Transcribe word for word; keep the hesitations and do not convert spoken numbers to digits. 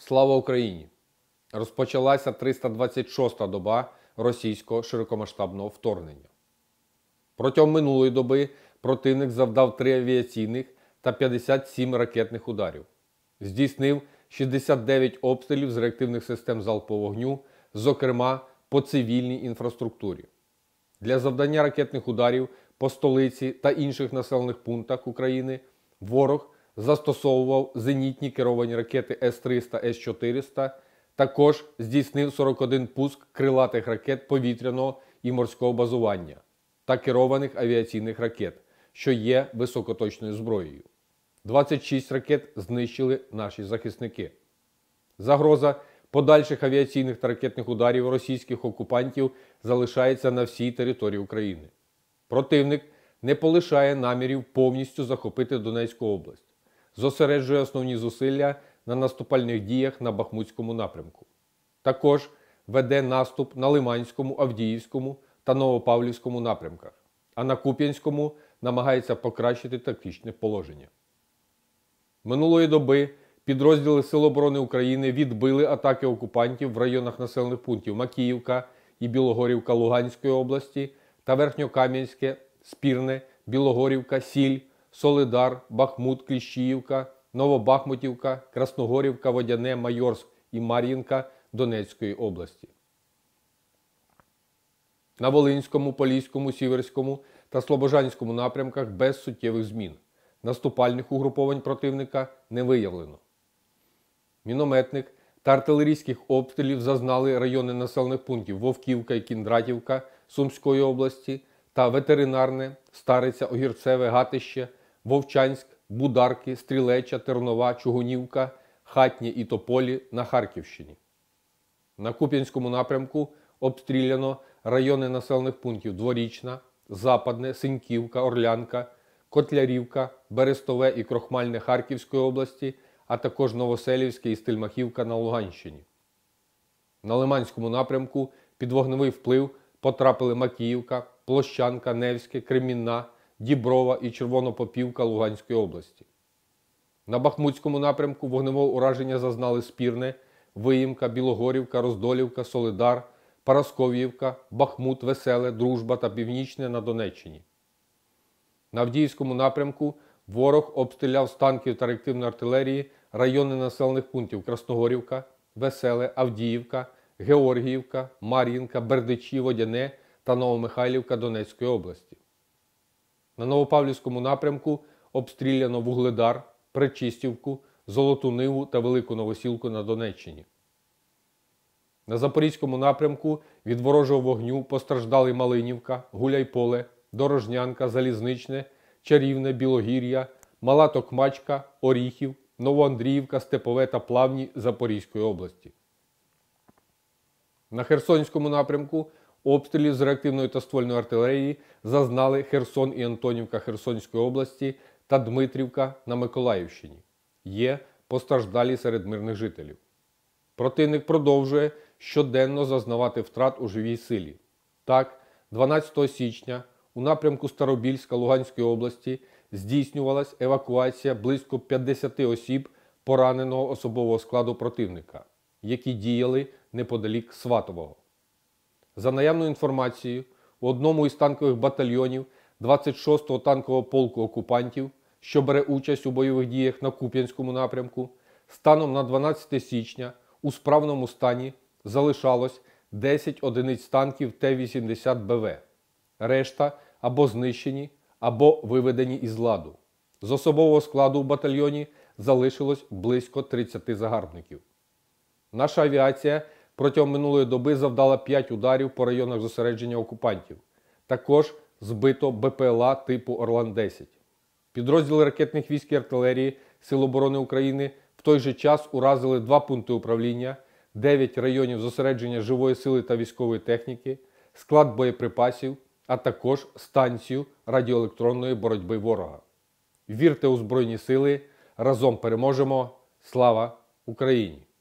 Слава Україні! Розпочалася триста двадцять шоста доба російського широкомасштабного вторгнення. Протягом минулої доби противник завдав три авіаційних та п'ятдесят сім ракетних ударів. Здійснив шістдесят дев'ять обстрілів з реактивних систем залпового вогню, зокрема по цивільній інфраструктурі. Для завдання ракетних ударів по столиці та інших населених пунктах України ворог застосовував зенітні керовані ракети С триста, С чотириста, також здійснив сорок один пуск крилатих ракет повітряного і морського базування та керованих авіаційних ракет, що є високоточною зброєю. двадцять шість ракет знищили наші захисники. Загроза подальших авіаційних та ракетних ударів російських окупантів залишається на всій території України. Противник не полишає намірів повністю захопити Донецьку область, зосереджує основні зусилля на наступальних діях на Бахмутському напрямку. Також веде наступ на Лиманському, Авдіївському та Новопавлівському напрямках, а на Куп'янському намагається покращити тактичне положення. Минулої доби підрозділи Сил оборони України відбили атаки окупантів в районах населених пунктів Макіївка і Білогорівка Луганської області та Верхньокам'янське, Спірне, Білогорівка, Сіль, Солидар, Бахмут, Кліщіївка, Новобахмутівка, Красногорівка, Водяне, Майорськ і Мар'їнка Донецької області. На Волинському, Поліському, Сіверському та Слобожанському напрямках без суттєвих змін. Наступальних угруповань противника не виявлено. Мінометних та артилерійських обстрілів зазнали райони населених пунктів Вовківка і Кіндратівка Сумської області та Ветеринарне, Стариця, Огірцеве, Гатище, Вовчанськ, Бударки, Стрілеча, Тернова, Чугунівка, Хатнє і Тополі на Харківщині. На Куп'янському напрямку обстріляно райони населених пунктів Дворічна, Западне, Синьківка, Орлянка, Котлярівка, Берестове і Крохмальне Харківської області, а також Новоселівське і Стельмахівка на Луганщині. На Лиманському напрямку під вогневий вплив потрапили Макіївка, Площанка, Невське, Кремінна, Діброва і Червонопопівка Луганської області. На Бахмутському напрямку вогневого ураження зазнали Спірне, Виїмка, Білогорівка, Роздолівка, Солидар, Парасков'ївка, Бахмут, Веселе, Дружба та Північне на Донеччині. На Авдіївському напрямку ворог обстріляв з танків та реактивної артилерії райони населених пунктів Красногорівка, Веселе, Авдіївка, Георгіївка, Мар'їнка, Бердичі, Водяне та Новомихайлівка Донецької області. На Новопавлівському напрямку обстріляно Вугледар, Пречистівку, Золоту Ниву та Велику Новосілку на Донеччині. На Запорізькому напрямку від ворожого вогню постраждали Малинівка, Гуляйполе, Дорожнянка, Залізничне, Чарівне, Білогір'я, Мала Токмачка, Оріхів, Новоандріївка, Степове та Плавні Запорізької області. На Херсонському напрямку обстрілів з реактивної та ствольної артилерії зазнали Херсон і Антонівка Херсонської області та Дмитрівка на Миколаївщині. Є постраждалі серед мирних жителів. Противник продовжує щоденно зазнавати втрат у живій силі. Так, дванадцятого січня у напрямку Старобільська Луганської області здійснювалась евакуація близько п'ятдесяти осіб пораненого особового складу противника, які діяли неподалік Сватового. За наявною інформацією, у одному із танкових батальйонів двадцять шостого танкового полку окупантів, що бере участь у бойових діях на Куп'янському напрямку, станом на дванадцяте січня у справному стані залишалось десять одиниць танків Т вісімдесят Б В. Решта або знищені, або виведені із ладу. З особового складу в батальйоні залишилось близько тридцяти загарбників. Наша авіація протягом минулої доби завдала п'ять ударів по районах зосередження окупантів. Також збито Б П Л А типу Орлан десять. Підрозділи ракетних військ і артилерії Сил оборони України в той же час уразили два пункти управління, дев'ять районів зосередження живої сили та військової техніки, склад боєприпасів, а також станцію радіоелектронної боротьби ворога. Вірте у Збройні Сили, разом переможемо! Слава Україні!